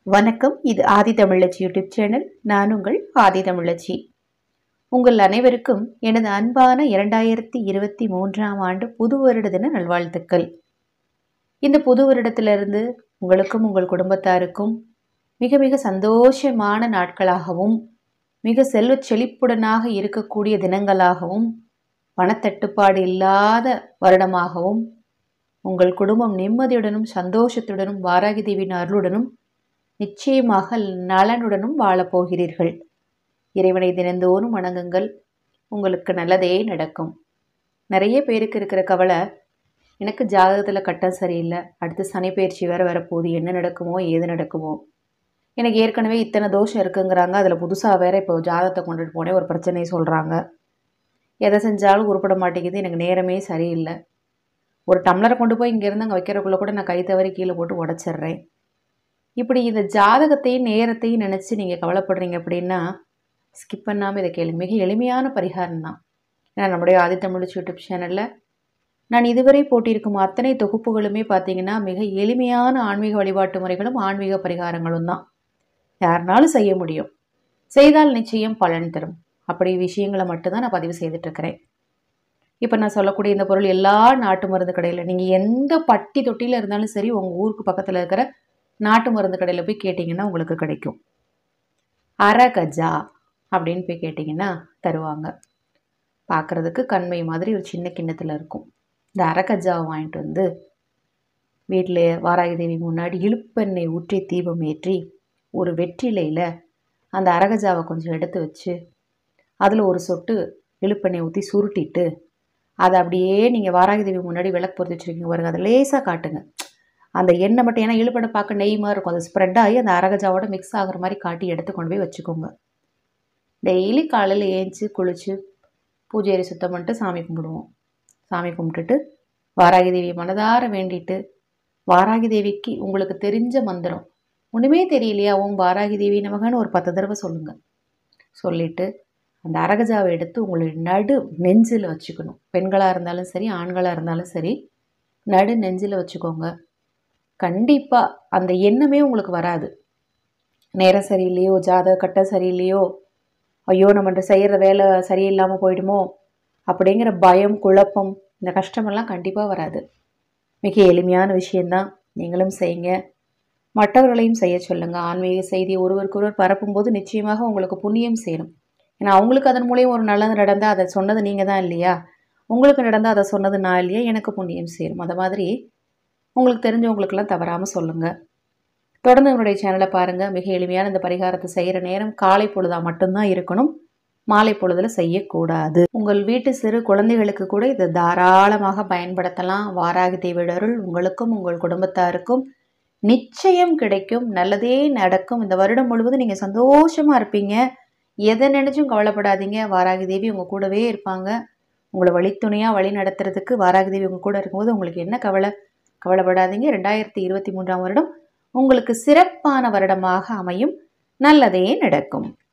வணக்கம். இது ஆதி தமிழச்சி YouTube channel. நான் உங்கள் ஆதி தமிழச்சி. உங்கள் அனைவருக்கும் எனது அன்பான 2023ஆம் ஆண்டு புது வருட தின நல்வாழ்த்துக்கள். இந்த புது வருடத்திலிருந்து உங்களுக்கும் உங்கள் குடும்பத்தாருக்கும் மிக மிக சந்தோஷமான நாட்களாகவும் மிக செல்வச் செழிப்புடனாக இருக்கக்கூடிய தினங்களாகவும் பணத்தட்டுப்பாடு இல்லாத வருடமாகவும் உங்கள் குடும்பம் நிம்மதியுடனும் சந்தோஷத்துடனும் வாராகி தேவியின் அருளுடனும் நிச்சயமாக நலனுடனும் வாழப்போகிறீர்கள். இறைவனை தினந்தோறும் வணங்குங்கள், உங்களுக்கு நல்லதே நடக்கும். நிறைய பேருக்கு இருக்கிற கவலை, எனக்கு ஜாதகத்தில் கட்டம் சரியில்லை, அடுத்து சனி பயிற்சி வேறு வரப்போகுது, என்ன நடக்குமோ ஏது நடக்குமோ, எனக்கு ஏற்கனவே இத்தனை தோஷம் இருக்குங்கிறாங்க, அதில் புதுசாக வேறு இப்போ ஜாதகத்தை கொண்டுட்டு போனே ஒரு பிரச்சனையை சொல்கிறாங்க, எதை செஞ்சாலும் உருப்பட மாட்டேங்குது, எனக்கு நேரமே சரியில்லை, ஒரு டம்ளரை கொண்டு போய் இங்கேருந்து அங்கே வைக்கிறக்குள்ளே கூட நான் கை தவறி கீழே போட்டு உடச்சிட்றேன். இப்படி இந்த ஜாதகத்தையும் நேரத்தையும் நினச்சி நீங்கள் கவலைப்படுறீங்க அப்படின்னா ஸ்கிப் பண்ணாமல் இதை கேளுங்க. மிக எளிமையான பரிகாரம் தான். ஏன்னா நம்முடைய ஆதி தமிழச்சி யூடியூப் சேனலில் நான் இதுவரை போட்டிருக்கும் அத்தனை தொகுப்புகளுமே பார்த்தீங்கன்னா மிக எளிமையான ஆன்மீக வழிபாட்டு முறைகளும் ஆன்மீக பரிகாரங்களும் தான். யாருனாலும் செய்ய முடியும், செய்தால் நிச்சயம் பலன் தரும். அப்படி விஷயங்களை மட்டும்தான் நான் பதிவு செய்துட்ருக்கிறேன். இப்போ நான் சொல்லக்கூடிய இந்த பொருள் எல்லா நாட்டு மருந்து கடையில், நீங்கள் எந்த பட்டி தொட்டியில் இருந்தாலும் சரி, உங்கள் ஊருக்கு பக்கத்தில் இருக்கிற நாட்டு மருந்து கடையில் போய் கேட்டிங்கன்னா உங்களுக்கு கிடைக்கும். அரகஜா அப்படின்னு போய் கேட்டிங்கன்னா தருவாங்க. பார்க்குறதுக்கு கண்மை மாதிரி ஒரு சின்ன கிண்ணத்தில் இருக்கும். இந்த அரகஜாவை வாங்கிட்டு வந்து வீட்டில் வாராகி தேவி முன்னாடி இழுப்பெண்ணெய் ஊற்றி தீபம் ஏற்றி ஒரு வெற்றிலையில் அந்த அரகஜாவை கொஞ்சம் எடுத்து வச்சு அதில் ஒரு சொட்டு இழுப்பெண்ணெய் ஊற்றி சுருட்டிட்டு அதை அப்படியே நீங்கள் வாராகி தேவி முன்னாடி விளக்கு பொறுத்து வச்சுருக்கீங்க பாருங்கள், அதை லேசாக காட்டுங்க. அந்த எண்ணெய் மட்டும், ஏன்னா இழுப்பெண்ணை பார்க்க நெய் மாதிரி இருக்கும், அது ஸ்ப்ரெட் ஆகி அந்த அரகஜாவோட மிக்ஸ் ஆகிற மாதிரி காட்டி எடுத்து கொண்டு போய் வச்சுக்கோங்க. டெய்லி காலையில் ஏஞ்சி குளித்து பூஜை அறை சுத்தம் பண்ணிட்டு சாமி கும்பிடுவோம். சாமி கும்பிட்டுட்டு வாராகி தேவியை மனதார வேண்டிட்டு, வாராகி தேவிக்கு உங்களுக்கு தெரிஞ்ச மந்திரம் ஒன்றுமே தெரியலையா, வாராகி தேவி நமகன்னு ஒரு 10 தடவை சொல்லுங்கள். சொல்லிவிட்டு அந்த அரகஜாவை எடுத்து உங்களுடைய நடு நெஞ்சில் வச்சுக்கணும். பெண்களாக இருந்தாலும் சரி, ஆண்களாக இருந்தாலும் சரி, நடு நெஞ்சில் வச்சுக்கோங்க. கண்டிப்பாக அந்த எண்ணமே உங்களுக்கு வராது. நேரம் சரியில்லையோ, ஜாதக கட்டம் சரியில்லையோ, ஐயோ நம்ம செய்கிற வேலை சரியில்லாமல் போயிடுமோ அப்படிங்கிற பயம், குழப்பம், இந்த கஷ்டமெல்லாம் கண்டிப்பாக வராது. மிக எளிமையான விஷயந்தான். நீங்களும் செய்யுங்க, மற்றவர்களையும் செய்ய சொல்லுங்கள். ஆன்மீக செய்தி ஒருவருக்கொருவர் பரப்பும்போது நிச்சயமாக உங்களுக்கு புண்ணியம் சேரும். ஏன்னா அவங்களுக்கு அதன் மூலியம் ஒரு நல்லது நடந்தால் அதை சொன்னது நீங்கள் தான் இல்லையா, உங்களுக்கு நடந்தால் அதை சொன்னது நான் இல்லையா, எனக்கு புண்ணியம் சேரும். அதை மாதிரி உங்களுக்கு தெரிஞ்சவங்களுக்கெல்லாம் தவறாமல் சொல்லுங்கள். தொடர்ந்து என்னுடைய சேனலை பாருங்கள். மிக எளிமையான இந்த பரிகாரத்தை செய்கிற நேரம் காலை பொழுதாக மட்டும்தான் இருக்கணும், மாலை பொழுதில் செய்யக்கூடாது. உங்கள் வீட்டு சிறு குழந்தைகளுக்கு கூட இதை தாராளமாக பயன்படுத்தலாம். வாராகி தேவியோட அருள் உங்களுக்கும் உங்கள் குடும்பத்தாருக்கும் நிச்சயம் கிடைக்கும், நல்லதே நடக்கும். இந்த வருடம் முழுவதும் நீங்கள் சந்தோஷமாக இருப்பீங்க. எதை நினைச்சும் கவலைப்படாதீங்க. வாராகி தேவி உங்கள் கூடவே இருப்பாங்க. உங்களை வழித்துணையாக வழி நடத்துறதுக்கு வாராகி தேவி உங்கள் கூட இருக்கும்போது உங்களுக்கு என்ன கவலை? கவலைப்படாதீங்க. 2023ஆம் வருடம் உங்களுக்கு சிறப்பான வருடமாக அமையும், நல்லதே நடக்கும்.